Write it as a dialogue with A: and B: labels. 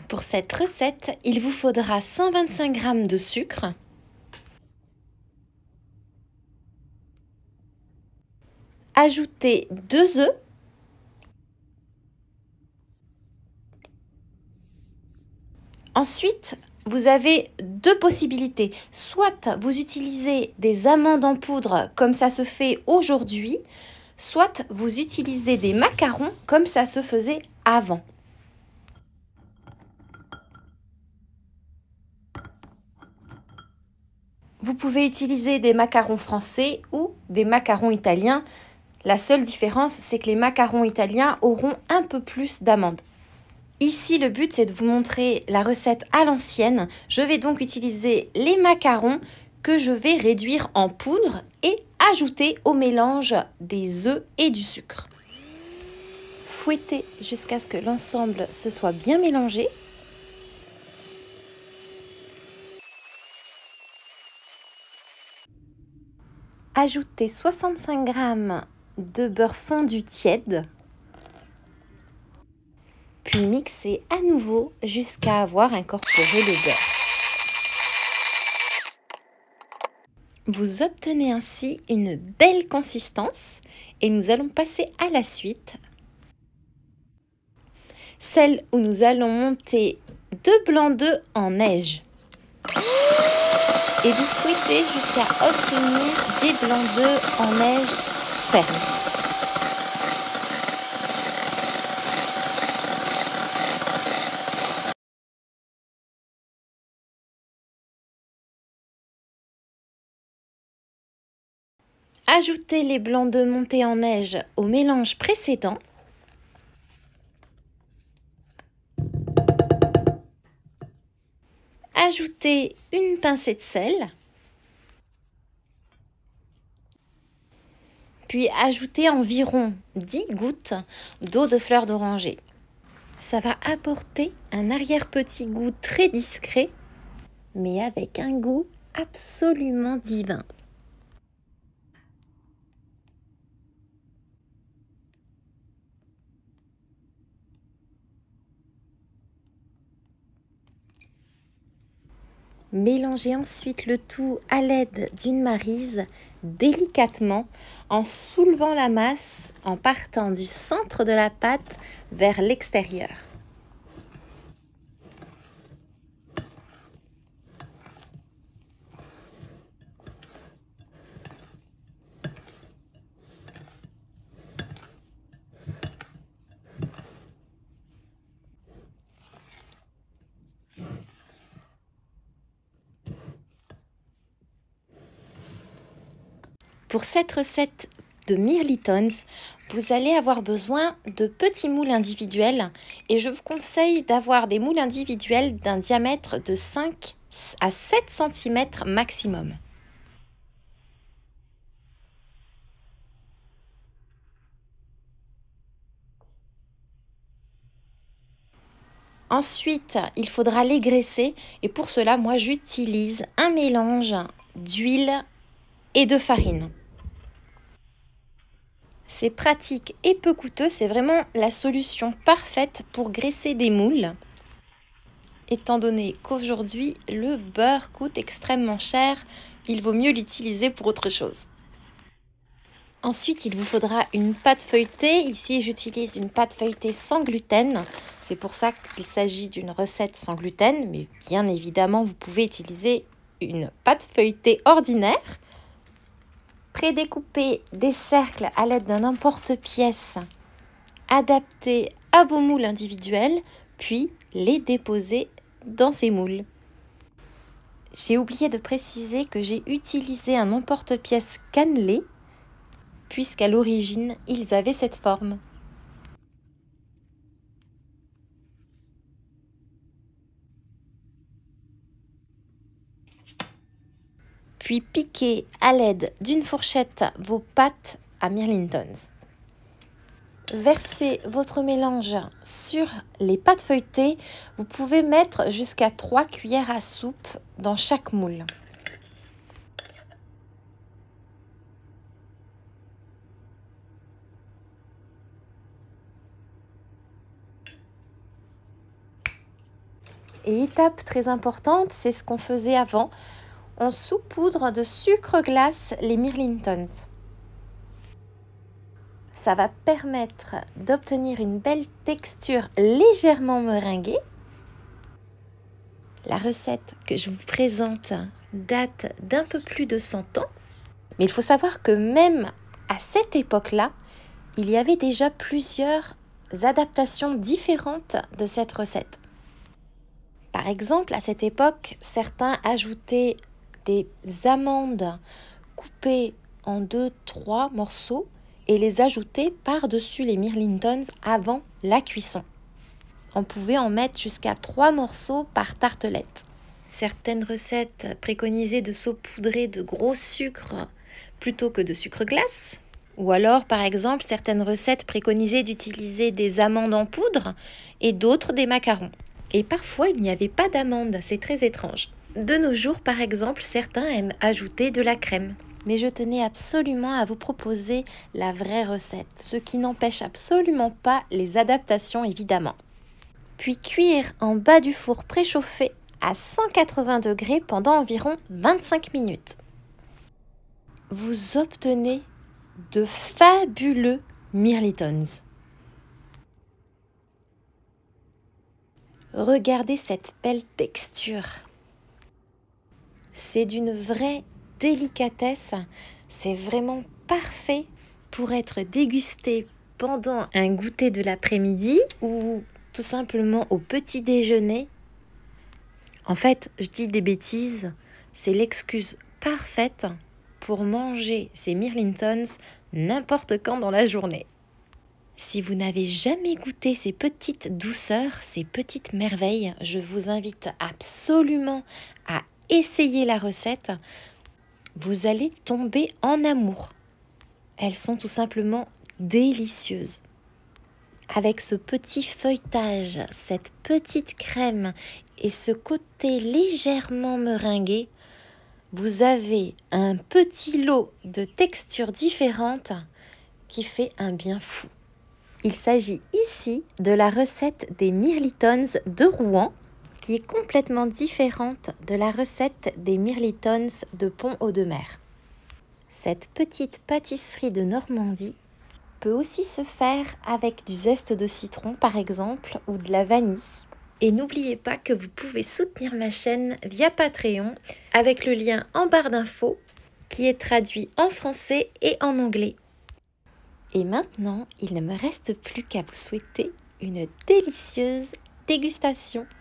A: Pour cette recette, il vous faudra 125 g de sucre, ajoutez 2 œufs, ensuite vous avez deux possibilités. Soit vous utilisez des amandes en poudre comme ça se fait aujourd'hui, soit vous utilisez des macarons comme ça se faisait avant. Vous pouvez utiliser des macarons français ou des macarons italiens. La seule différence, c'est que les macarons italiens auront un peu plus d'amandes. Ici, le but, c'est de vous montrer la recette à l'ancienne. Je vais donc utiliser les macarons que je vais réduire en poudre et ajouter au mélange des œufs et du sucre. Fouettez jusqu'à ce que l'ensemble se soit bien mélangé. Ajoutez 65 g de beurre fondu tiède. Puis mixez à nouveau jusqu'à avoir incorporé le beurre. Vous obtenez ainsi une belle consistance et nous allons passer à la suite. Celle où nous allons monter 2 blancs d'œufs en neige. Et vous fouettez jusqu'à obtenir des blancs d'œufs en neige fermes. Ajoutez les blancs d'œufs montés en neige au mélange précédent. Ajoutez une pincée de sel. Puis ajoutez environ 10 gouttes d'eau de fleur d'oranger. Ça va apporter un arrière-petit goût très discret, mais avec un goût absolument divin. Mélangez ensuite le tout à l'aide d'une maryse délicatement en soulevant la masse en partant du centre de la pâte vers l'extérieur. Pour cette recette de Mirlitons, vous allez avoir besoin de petits moules individuels et je vous conseille d'avoir des moules individuels d'un diamètre de 5 à 7 cm maximum. Ensuite, il faudra les graisser et pour cela, moi j'utilise un mélange d'huile et de farine. C'est pratique et peu coûteux, c'est vraiment la solution parfaite pour graisser des moules. Étant donné qu'aujourd'hui, le beurre coûte extrêmement cher, il vaut mieux l'utiliser pour autre chose. Ensuite, il vous faudra une pâte feuilletée. Ici, j'utilise une pâte feuilletée sans gluten. C'est pour ça qu'il s'agit d'une recette sans gluten, mais bien évidemment, vous pouvez utiliser une pâte feuilletée ordinaire. Prédécoupez des cercles à l'aide d'un emporte-pièce adapté à vos moules individuels, puis les déposez dans ces moules. J'ai oublié de préciser que j'ai utilisé un emporte-pièce cannelé, puisqu'à l'origine, ils avaient cette forme. Puis piquez à l'aide d'une fourchette vos pâtes à Mirlitons. Versez votre mélange sur les pâtes feuilletées. Vous pouvez mettre jusqu'à 3 cuillères à soupe dans chaque moule. Et étape très importante, c'est ce qu'on faisait avant. On saupoudre de sucre glace les mirlintons. Ça va permettre d'obtenir une belle texture légèrement meringuée. La recette que je vous présente date d'un peu plus de 100 ans. Mais il faut savoir que même à cette époque-là, il y avait déjà plusieurs adaptations différentes de cette recette. Par exemple, à cette époque, certains ajoutaient des amandes coupées en 2-3 morceaux et les ajoutaient par-dessus les mirlintons avant la cuisson. On pouvait en mettre jusqu'à 3 morceaux par tartelette. Certaines recettes préconisaient de saupoudrer de gros sucre plutôt que de sucre glace. Ou alors, par exemple, certaines recettes préconisaient d'utiliser des amandes en poudre et d'autres des macarons. Et parfois, il n'y avait pas d'amandes, c'est très étrange. De nos jours, par exemple, certains aiment ajouter de la crème. Mais je tenais absolument à vous proposer la vraie recette, ce qui n'empêche absolument pas les adaptations évidemment. Puis cuire en bas du four préchauffé à 180 degrés pendant environ 25 minutes. Vous obtenez de fabuleux mirlitons. Regardez cette belle texture. C'est d'une vraie délicatesse. C'est vraiment parfait pour être dégusté pendant un goûter de l'après-midi ou tout simplement au petit déjeuner. En fait, je dis des bêtises, c'est l'excuse parfaite pour manger ces mirlintons n'importe quand dans la journée. Si vous n'avez jamais goûté ces petites douceurs, ces petites merveilles, je vous invite absolument à essayer la recette. Vous allez tomber en amour. Elles sont tout simplement délicieuses. Avec ce petit feuilletage, cette petite crème et ce côté légèrement meringué, vous avez un petit lot de textures différentes qui fait un bien fou. Il s'agit ici de la recette des mirlitons de Rouen, qui est complètement différente de la recette des mirlitons de Pont-Audemer. Cette petite pâtisserie de Normandie peut aussi se faire avec du zeste de citron par exemple ou de la vanille. Et n'oubliez pas que vous pouvez soutenir ma chaîne via Patreon avec le lien en barre d'infos qui est traduit en français et en anglais. Et maintenant, il ne me reste plus qu'à vous souhaiter une délicieuse dégustation.